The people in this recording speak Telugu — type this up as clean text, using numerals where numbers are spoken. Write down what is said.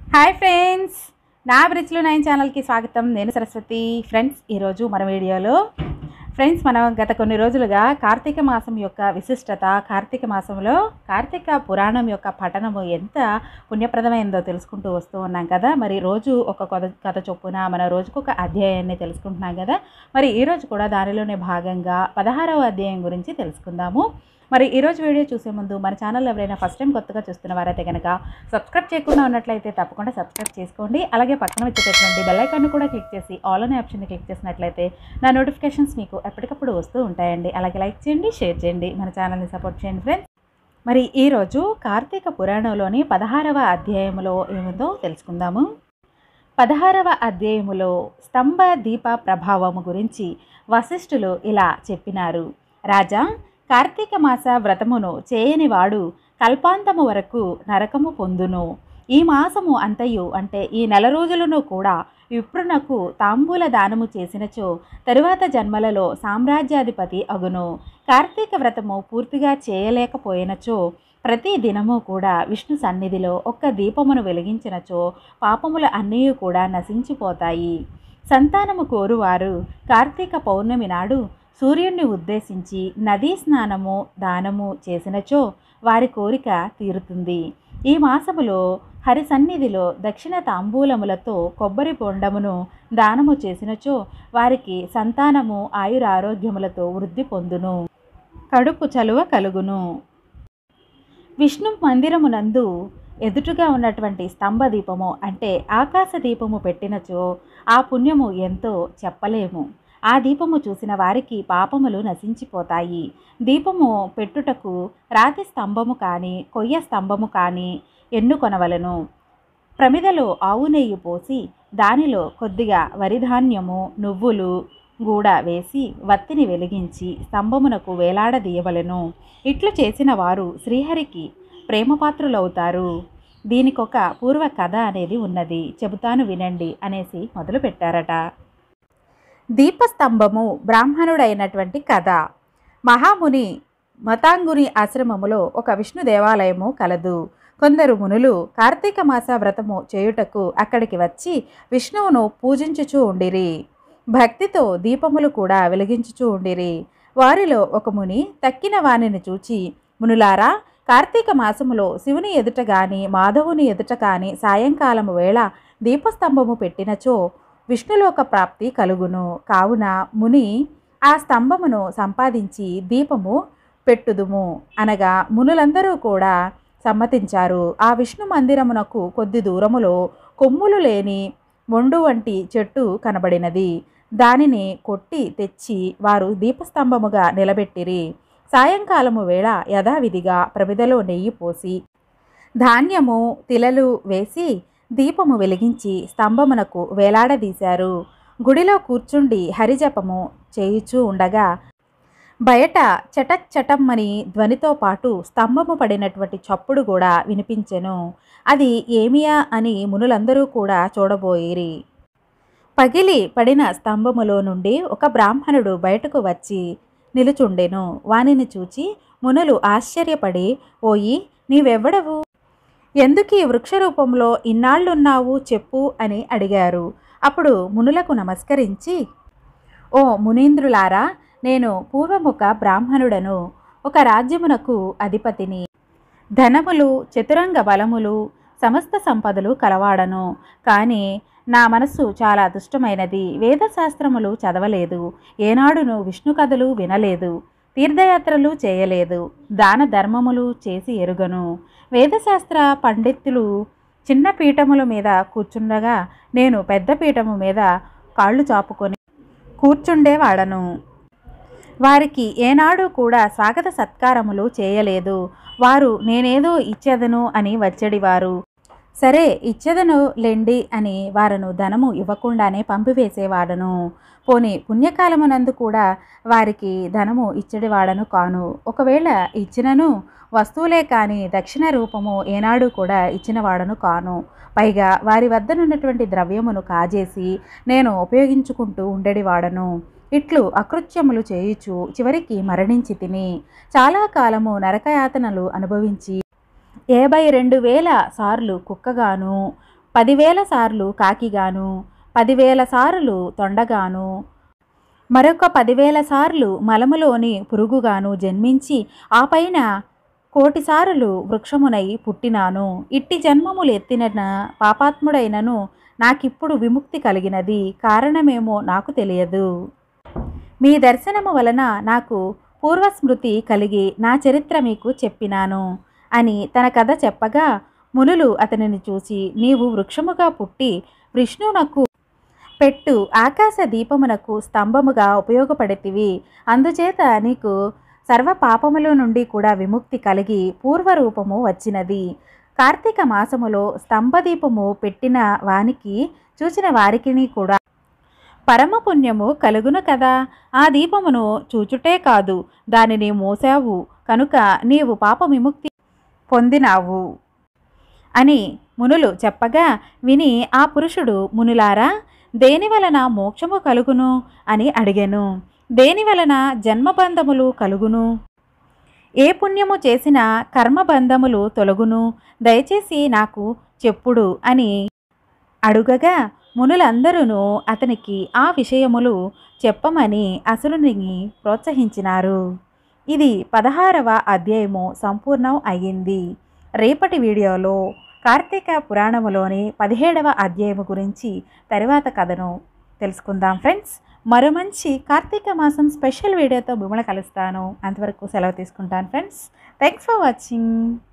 హాయ్ ఫ్రెండ్స్, నా బ్రిడ్జ్లో 9 ఛానల్కి స్వాగతం. నేను సరస్వతి. ఫ్రెండ్స్, ఈరోజు మన వీడియోలో మనం గత కొన్ని రోజులుగా కార్తీక మాసం యొక్క విశిష్టత, కార్తీక మాసంలో కార్తీక పురాణం యొక్క పఠనము ఎంత పుణ్యప్రదమైందో తెలుసుకుంటూ వస్తూ ఉన్నాం కదా. మరి రోజు ఒక కథ చొప్పున మన రోజుకొక అధ్యాయాన్ని తెలుసుకుంటున్నాం కదా. మరి ఈరోజు కూడా దానిలోనే భాగంగా 16వ అధ్యాయం గురించి తెలుసుకుందాము. మరి ఈరోజు వీడియో చూసే ముందు మన ఛానల్ ఎవరైనా ఫస్ట్ టైం కొత్తగా చూస్తున్న వారైతే కనుక సబ్స్క్రైబ్ చేయకుండా ఉన్నట్లయితే తప్పకుండా సబ్స్క్రైబ్ చేసుకోండి. అలాగే పక్కన వచ్చేటటువంటి బెల్ ఐకాన్ను కూడా క్లిక్ చేసి ఆల్ అనే ఆప్షన్ని క్లిక్ చేసినట్లయితే నా నోటిఫికేషన్స్ మీకు ఎప్పటికప్పుడు వస్తూ ఉంటాయండి. అలాగే లైక్ చేయండి, షేర్ చేయండి, మన ఛానల్ని సపోర్ట్ చేయండి ఫ్రెండ్స్. మరి ఈరోజు కార్తీక పురాణంలోని 16వ అధ్యాయంలో ఏముందో తెలుసుకుందాము. 16వ అధ్యాయములో స్తంభ దీప ప్రభావము గురించి వశిష్ఠులు ఇలా చెప్పినారు. రాజా, కార్తీక మాస వ్రతమును చేయనివాడు కల్పాంతము వరకు నరకము పొందును. ఈ మాసము అంతయు అంటే ఈ నెల రోజులను కూడా విప్రునకు తాంబూల దానము చేసినచో తరువాత జన్మలలో సామ్రాజ్యాధిపతి అగును. కార్తీక వ్రతము పూర్తిగా చేయలేకపోయినచో ప్రతి దినము కూడా విష్ణు సన్నిధిలో ఒక్క దీపమును వెలిగించినచో పాపములు అన్నీ కూడా నశించిపోతాయి. సంతానము కోరువారు కార్తీక పౌర్ణమి నాడు సూర్యుడిని ఉద్దేశించి నదీ స్నానము దానము చేసినచో వారి కోరిక తీరుతుంది. ఈ మాసములో హరి సన్నిధిలో దక్షిణ తాంబూలములతో కొబ్బరి బొండమును దానము చేసినచో వారికి సంతానము ఆయురారోగ్యములతో వృద్ధి పొందును, కడుపు చలువ కలుగును. విష్ణు మందిరమునందు ఎదుటుగా ఉన్నటువంటి స్తంభ దీపము అంటే ఆకాశ దీపము పెట్టినచో ఆ పుణ్యము ఎంతో చెప్పలేము. ఆ దీపము చూసిన వారికి పాపములు నశించిపోతాయి. దీపము పెట్టుటకు రాతి స్తంభము కానీ కొయ్య స్తంభము కానీ ఎన్నుకొనవలను. ప్రమిదలో ఆవు నెయ్యి పోసి దానిలో కొద్దిగా వరిధాన్యము నువ్వులు కూడా వేసి వత్తిని వెలిగించి స్తంభమునకు వేలాడదీయవలెను. ఇట్లు చేసిన వారు శ్రీహరికి ప్రేమపాత్రులవుతారు. దీనికొక పూర్వ కథ అనేది ఉన్నది, చెబుతాను వినండి అనేసి మొదలుపెట్టారట. దీపస్తంభము బ్రాహ్మణుడైనటువంటి కథ. మహాముని మతాంగుని ఆశ్రమములో ఒక విష్ణు దేవాలయము కలదు. కొందరు మునులు కార్తీక మాస వ్రతము చేయుటకు అక్కడికి వచ్చి విష్ణువును పూజించుచూ ఉండిరి. భక్తితో దీపములు కూడా వెలిగించుచూ ఉండిరి. వారిలో ఒక ముని తక్కిన వానిని చూచి, మునులారా, కార్తీక మాసములో శివుని ఎదుట గాని మాధవుని ఎదుట గాని సాయంకాలము వేళ దీపస్తంభము పెట్టినచో విష్ణులోక ప్రాప్తి కలుగును. కావున ముని ఆ స్తంభమును సంపాదించి దీపము పెట్టుదుము అనగా మునులందరూ కూడా సమ్మతించారు. ఆ విష్ణు మందిరమునకు కొద్ది దూరములో కొమ్ములు లేని మొండు వంటి చెట్టు కనబడినది. దానిని కొట్టి తెచ్చి వారు దీపస్తంభముగా నిలబెట్టిరి. సాయంకాలము వేళ యథావిధిగా ప్రమిదలో నెయ్యి పోసి ధాన్యము తిలలు వేసి దీపము వెలిగించి స్తంభమునకు వేలాడదీశారు. గుడిలో కూర్చుండి హరిజపము చేయుచూ ఉండగా బయట చటక్ చటమ్మని ధ్వనితో పాటు స్తంభము పడినటువంటి చప్పుడు కూడా వినిపించెను. అది ఏమియా అని మునులందరూ కూడా చూడబోయిరి. పగిలి పడిన స్తంభములో నుండి ఒక బ్రాహ్మణుడు బయటకు వచ్చి నిలుచుండెను. వానిని చూచి మునులు ఆశ్చర్యపడి, ఓయి, నీవెవ్వడవు? ఎందుకు ఈ వృక్షరూపంలో ఇన్నాళ్ళున్నావు చెప్పు అని అడిగారు. అప్పుడు మునులకు నమస్కరించి, ఓ మునీంద్రులారా, నేను పూర్వముక బ్రాహ్మణుడను. ఒక రాజ్యమునకు అధిపతిని. ధనములు, చతురంగ బలములు, సమస్త సంపదలు కలవాడను. కానీ నా మనస్సు చాలా దుష్టమైనది. వేదశాస్త్రములు చదవలేదు, ఏనాడును విష్ణు కథలు వినలేదు, తీర్థయాత్రలు చేయలేదు, దాన ధర్మములు చేసి ఎరుగను. వేదశాస్త్ర పండితులు చిన్న పీఠముల మీద కూర్చుండగా నేను పెద్ద పీఠము మీద కాళ్ళు చాపుకొని కూర్చుండేవాడను. వారికి ఏనాడు కూడా స్వాగత సత్కారములు చేయలేదు. వారు నేనేదో ఇచ్చేదను అని వచ్చేడివారు. సరే, ఇచ్చేదను లెండి అని వారను ధనము ఇవ్వకుండానే పంపివేసేవాడను. పోని పుణ్యకాలమునందు కూడా వారికి ధనము ఇచ్చడివాడను కాను. ఒకవేళ ఇచ్చినను వస్తువులే కానీ దక్షిణ రూపము ఏనాడు కూడా ఇచ్చినవాడను కాను. పైగా వారి వద్దనున్నటువంటి ద్రవ్యమును కాజేసి నేను ఉపయోగించుకుంటూ ఉండేవాడను. ఇట్లు అకృత్యములు చేయుచు చివరికి మరణించి తిని చాలా కాలము నరకయాతనలు అనుభవించి 52,000 సార్లు కుక్కగాను 10,000 సార్లు కాకిగాను, 10,000 సార్లు తొండగాను, మరొక 10,000 సార్లు మలములోని పురుగుగాను జన్మించి ఆ పైన 1,000,000 సార్లు వృక్షమునై పుట్టినాను. ఇట్టి జన్మములు ఎత్తిన పాపాత్ముడైనను నాకిప్పుడు విముక్తి కలిగినది. కారణమేమో నాకు తెలియదు. మీ దర్శనము వలన నాకు పూర్వస్మృతి కలిగి నా చరిత్ర మీకు చెప్పినాను అని తన కథ చెప్పగా, మునులు అతనిని చూసి, నీవు వృక్షముగా పుట్టి విష్ణువునకు పెట్టు ఆకాశ దీపమునకు స్తంభముగా ఉపయోగపడితివి. అందుచేత నీకు సర్వ పాపముల నుండి కూడా విముక్తి కలిగి పూర్వరూపము వచ్చినది. కార్తీక మాసములో స్తంభదీపము పెట్టిన వానికి చూచిన వారికి కూడా పరమపుణ్యము కలుగును కదా. ఆ దీపమును చూచుటే కాదు, దానిని మోసావు కనుక నీవు పాప విముక్తి పొందినావు అని మునులు చెప్పగా విని ఆ పురుషుడు, మునులారా, దేనివలన మోక్షము కలుగును అని అడిగెను. దేనివలన జన్మబంధములు కలుగును? ఏ పుణ్యము చేసిన కర్మబంధములు తొలగును? దయచేసి నాకు చెప్పుడు అని అడుగగా, మునులందరూ అతనికి ఆ విషయములు చెప్పమని అసురుని ప్రోత్సహించినారు. ఇది 16వ అధ్యాయము సంపూర్ణం అయ్యింది. రేపటి వీడియోలో కార్తీక పురాణములోని 17వ అధ్యాయము గురించి తరువాత కథను తెలుసుకుందాం ఫ్రెండ్స్. మరో మంచి కార్తీక మాసం స్పెషల్ వీడియోతో మిమ్మల్ని కలుస్తాను. అంతవరకు సెలవు తీసుకుంటాను ఫ్రెండ్స్. Thanks for watching.